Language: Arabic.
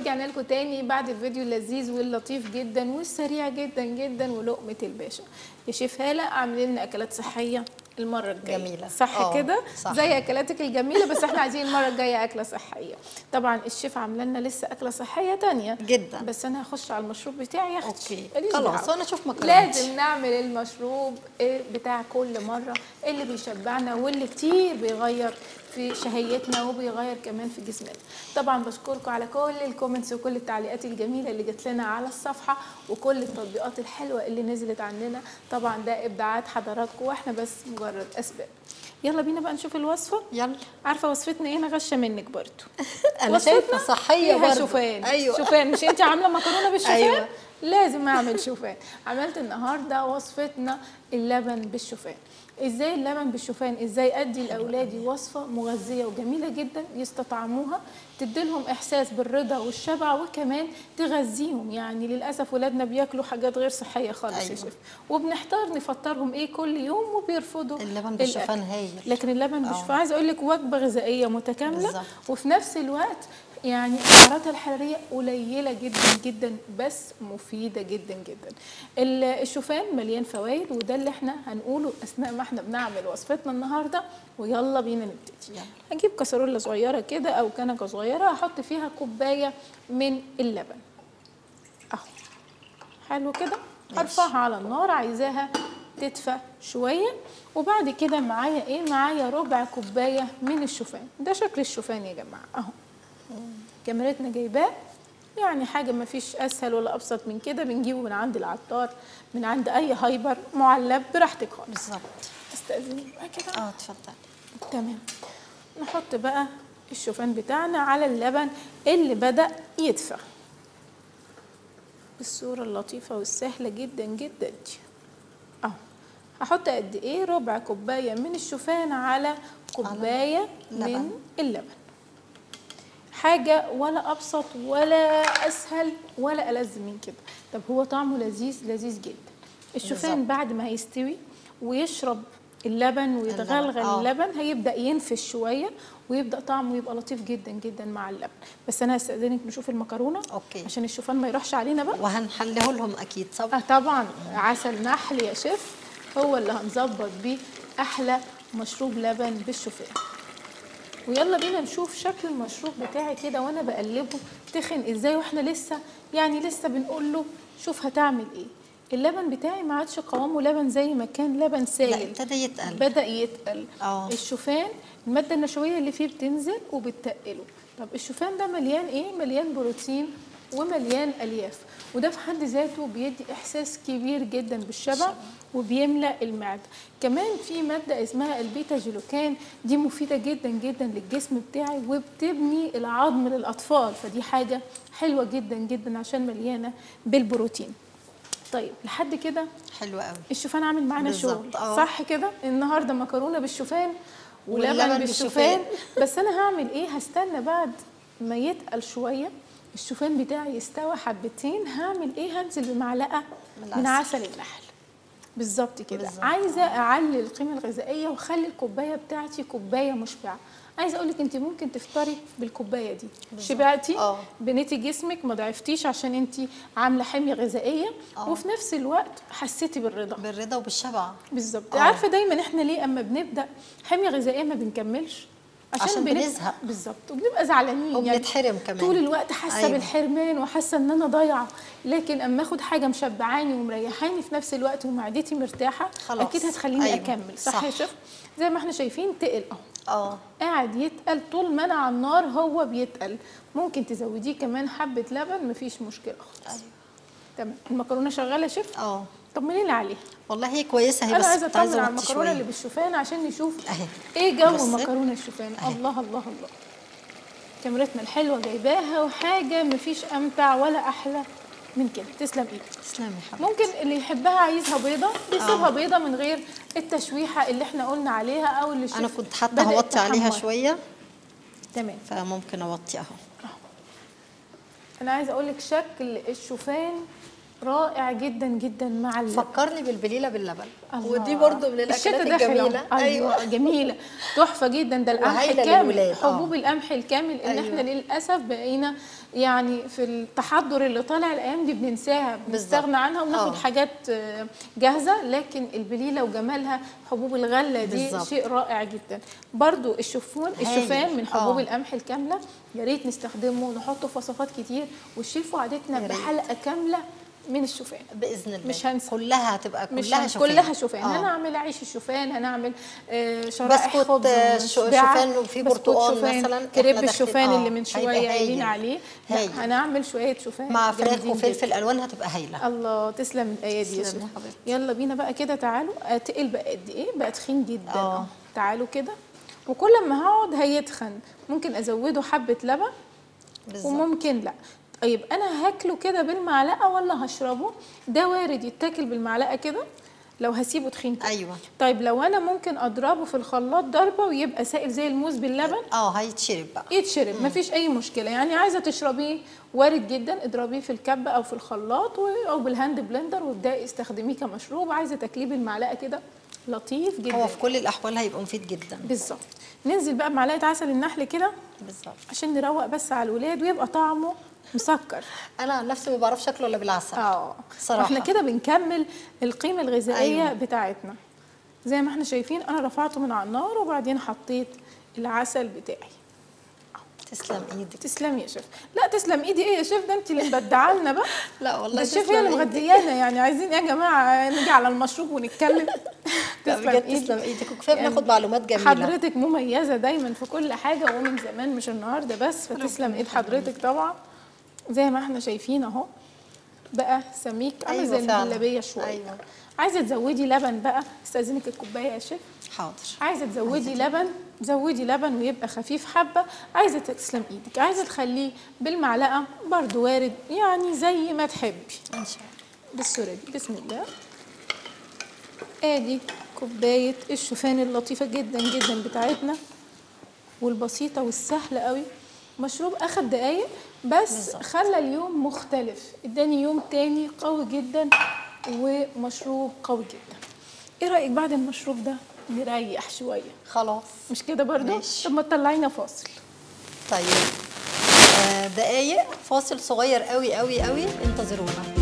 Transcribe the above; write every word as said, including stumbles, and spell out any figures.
ورجعنا لكم تاني بعد الفيديو اللذيذ واللطيف جدا والسريع جدا جدا ولقمه الباشا. يا شيف هاله عاملين لنا اكلات صحيه المره الجايه جميله صح كده صح. زي اكلاتك الجميله، بس احنا عايزين المره الجايه اكله صحيه. طبعا الشيف عامله لنا لسه اكله صحيه تانية جدا، بس انا هخش على المشروب بتاعي يا اختي. اوكي خلاص وانا اشوف مكرونه. لازم نعمل المشروب بتاع كل مره اللي بيشبعنا واللي كتير بيغير في شهيتنا وبيغير كمان في جسمنا. طبعا بشكركم على كل الكومنتس وكل التعليقات الجميله اللي جت لنا على الصفحه وكل التطبيقات الحلوه اللي نزلت عندنا. طبعا ده ابداعات حضراتكم واحنا بس مجرد اسباب. يلا بينا بقى نشوف الوصفه. يلا. عارفه وصفتنا ايه؟ انا غشه منك برضو. انا شايفه صحيه برضو. شوفان. ايوه شوفان. مش انت عامله مكرونه بالشوفان؟ أيوة. لازم اعمل شوفان. عملت النهارده وصفتنا اللبن بالشوفان. ازاي اللبن بالشوفان؟ ازاي ادي لاولادي وصفه مغذيه وجميله جدا يستطعموها، تديلهم احساس بالرضا والشبع وكمان تغذيهم. يعني للاسف ولادنا بياكلوا حاجات غير صحيه خالص. أيوة. يا شيف، وبنحتار نفطرهم ايه كل يوم وبيرفضوا اللبن بالشوفان هايل. لكن اللبن بالشوفان عايزه اقول لك وجبه غذائيه متكامله بالزبط. وفي نفس الوقت يعني سعراتها الحراريه قليله جدا جدا بس مفيده جدا جدا. الشوفان مليان فوائد وده اللي احنا هنقوله اثناء ما احنا بنعمل وصفتنا النهارده. ويلا بينا نبتدي. هجيب كسرولة صغيره كده او كنكه صغيره هحط فيها كوبايه من اللبن اهو. حلو كده. هرفعها على النار، عايزاها تدفى شويه. وبعد كده معايا ايه؟ معايا ربع كوبايه من الشوفان. ده شكل الشوفان يا جماعه اهو. كاميرتنا جايباه، يعني حاجه ما فيش اسهل ولا ابسط من كده. بنجيبه من عند العطار، من عند اي هايبر معلب، براحتك خالص. بالظبط. استاذنك بقى كده. اه اتفضلي. تمام. نحط بقى الشوفان بتاعنا على اللبن اللي بدأ يدفى بالصوره اللطيفه والسهله جدا جدا دي اهو. هحط قد ايه؟ ربع كوبايه من الشوفان على كوبايه من اللبن. حاجه ولا ابسط ولا اسهل ولا ألذ من كده. طب هو طعمه لذيذ لذيذ جدا. الشوفان بالزبط. بعد ما هيستوي ويشرب اللبن ويتغلغل اللبن, اللبن هيبدا ينفش شويه ويبدا طعمه يبقى لطيف جدا جدا مع اللبن. بس انا هستاذنك نشوف المكرونه اوكي عشان الشوفان ما يروحش علينا بقى. وهنحله لهم اكيد صح؟ آه طبعا. عسل نحل يا شيف هو اللي هنظبط بيه احلى مشروب لبن بالشوفان. ويلا بينا نشوف شكل المشروب بتاعي كده وانا بقلبه تخن ازاي واحنا لسه يعني لسه بنقول له شوف هتعمل ايه. اللبن بتاعي ما عادش قوامه لبن زي ما كان لبن سائل، لا ابتدى يتقل. بدا يتقل. اه الشوفان الماده النشويه اللي فيه بتنزل وبتقله. طب الشوفان ده مليان ايه؟ مليان بروتين ومليان الياف، وده في حد ذاته بيدي احساس كبير جدا بالشبع وبيملأ المعده. كمان في ماده اسمها البيتا جلوكان، دي مفيده جدا جدا للجسم بتاعي وبتبني العظم للاطفال، فدي حاجه حلوه جدا جدا عشان مليانه بالبروتين. طيب لحد كده حلو قوي. الشوفان عامل معانا شغل صح كده. النهارده مكرونه بالشوفان ولبن بالشوفان. بس انا هعمل ايه؟ هستنى بعد ما يتقل شويه الشوفان بتاعي يستوى حبتين. هعمل ايه؟ هنزل بمعلقه من عسل النحل بالظبط كده. عايزه اعلي القيمه الغذائيه واخلي الكوبايه بتاعتي كوبايه مشبعه. عايزه اقول لك انت ممكن تفطري بالكوبايه دي بالزبط. شبعتي أوه. بنيتي جسمك ما ضعفتيش عشان انت عامله حميه غذائيه أوه. وفي نفس الوقت حسيتي بالرضا بالرضا وبالشبع بالظبط. عارفه دايما احنا ليه اما بنبدا حميه غذائيه ما بنكملش؟ عشان, عشان بنزهق بالظبط وبنبقى زعلانين وبنتحرم يعني كمان طول الوقت حاسه أيوة. بالحرمان وحاسه ان انا ضايعه. لكن اما اخد حاجه مشبعاني ومريحاني في نفس الوقت ومعدتي مرتاحه خلاص. اكيد هتخليني أيوة. اكمل صح, صح يا شيخ؟ زي ما احنا شايفين تقل اهو اه قاعد يتقل طول ما انا على النار هو بيتقل. ممكن تزوديه كمان حبه لبن مفيش مشكله خالص. ايوه تمام. المكرونه شغاله يا شيف؟ اه طمني لي عليها. والله هي كويسه هي بس انا عايزه اطمن على المكرونه اللي بالشوفان عشان نشوف أهي. ايه جو المكرونه الشوفان. أهي. الله الله الله. كاميرتنا الحلوه جايباها وحاجه مفيش امتع ولا احلى من كده. تسلم ايدك. تسلمي يا حبيبتي. ممكن اللي يحبها عايزها بيضه بيسيبها بيضه من غير التشويحه اللي احنا قلنا عليها او اللي انا كنت حتى هوطي عليها شويه تمام فممكن اوطي اهو. انا عايزه اقول لك شكل الشوفان رائع جدا جدا مع اللبن. فكرني بالبليله باللبن، الله. ودي برضو من الاكلات الجميله. ايوه جميله تحفه جدا. ده القمح الكامل، حبوب القمح الكامل اللي أيوة. احنا للاسف بقينا يعني في التحضر اللي طالع الايام دي بننساها، بنستغنى عنها وناخد أوه. حاجات جاهزه. لكن البليله وجمالها، حبوب الغله دي بالزبط. شيء رائع جدا. برضو الشوفان الشوفان من حبوب أوه. القمح الكامله، يا ريت نستخدمه ونحطه في وصفات كتير. والشيف وعدتنا بحلقه كامله من الشوفان باذن الله، مش هنسى. كلها هتبقى كلها شوفان، كلها شوفان. آه. هنعمل عيش الشوفان، هنعمل آه شرائح خبز شوفان وفي برتقال مثلا، كريب الشوفان آه. اللي من شويه قايلين عليه. هنعمل شويه شوفان مع فراخ وفلفل الوان، هتبقى هايله. الله تسلم الايادي يا شيخ. يلا بينا بقى كده، تعالوا. تقل بقى قد ايه؟ بقى تخين جدا. اه تعالوا كده. وكل ما هقعد هيتخن، ممكن ازوده حبه لبن بالزبط. وممكن لا. طيب انا هاكله كده بالمعلقه ولا هشربه؟ ده وارد يتاكل بالمعلقه كده لو هسيبه تخين كده. ايوه. طيب لو انا ممكن اضربه في الخلاط ضربه ويبقى سائل زي الموز باللبن، اه هيتشرب بقى، يتشرب مفيش اي مشكله. يعني عايزه تشربيه وارد جدا، اضربيه في الكبه او في الخلاط او بالهاند بلندر وابداي استخدميه كمشروب. عايزه تاكليه بالمعلقه كده لطيف جدا. هو في كل الاحوال هيبقى مفيد جدا. بالظبط. ننزل بقى بمعلقه عسل النحل كده بالظبط عشان نروق بس على الولاد ويبقى طعمه مسكر. انا عن نفسي ما بعرفش اكله الا بالعسل. اه صراحه احنا كده بنكمل القيمه الغذائيه أيوة. بتاعتنا. زي ما احنا شايفين انا رفعته من على النار وبعدين حطيت العسل بتاعي. تسلم ايدك. تسلم يا شيف. لا تسلم ايدي ايه يا شيف؟ ده انت اللي مبدعه لنا بقى. لا والله الشيف هي اللي مغديانا. يعني عايزين ايه يا جماعه نيجي على المشروب ونتكلم؟ تسلم ايدك. تسلم ايدك. وكفايه يعني بناخد معلومات جميله. حضرتك مميزه دايما في كل حاجه ومن زمان مش النهارده بس، فتسلم ايد حضرتك طبعا. زي ما احنا شايفين اهو بقى سميك عامل أيوة زي المهلبيه شويه. أيوة. عايزه تزودي لبن بقى، استاذنك الكوبايه يا شيف. حاضر. عايزه تزودي لبن زودي لبن ويبقى خفيف حبه. عايزه تسلم ايدك، عايزه تخليه بالمعلقه برضو وارد، يعني زي ما تحبي ان شاء الله. بالصوره دي. بسم الله. ادي كوبايه الشوفان اللطيفه جدا جدا بتاعتنا والبسيطه والسهله قوي. مشروب اخد دقايق بس بالزبط. خلى اليوم مختلف، اداني يوم تاني قوي جدا ومشروب قوي جدا. ايه رايك بعد المشروب ده نريح شويه؟ خلاص مش كده برضو؟ طب ما تطلعينا فاصل. طيب آه دقايق فاصل صغير قوي قوي قوي، انتظرونا.